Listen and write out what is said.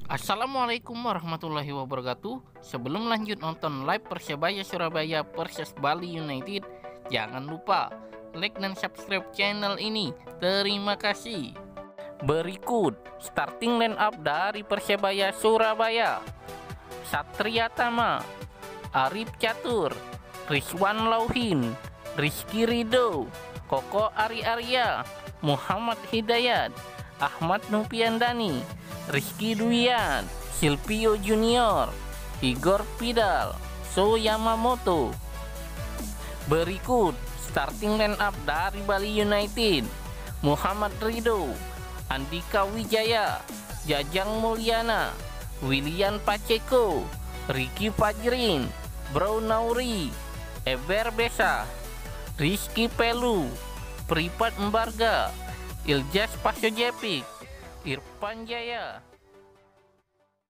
Assalamualaikum warahmatullahi wabarakatuh. Sebelum lanjut nonton live Persebaya Surabaya versus Bali United, jangan lupa like dan subscribe channel ini. Terima kasih. Berikut starting line up dari Persebaya Surabaya: Satria Tama, Arif Catur, Rizwan Lauhin, Rizky Ridho, Koko Ari Arya, Muhammad Hidayat, Ahmad Nopiandani, Rizky Duyan, Silvio Junior, Igor Pidal, So Yamamoto. Berikut starting line up dari Bali United: Muhammad Ridho, Andika Wijaya, Jajang Mulyana, William Pacheco, Ricky Fajrin, Bro Nauri, Eber Besa, Rizky Pelu, Pripat Embarga, Iljaz Pasojepik, Irfan Jaya,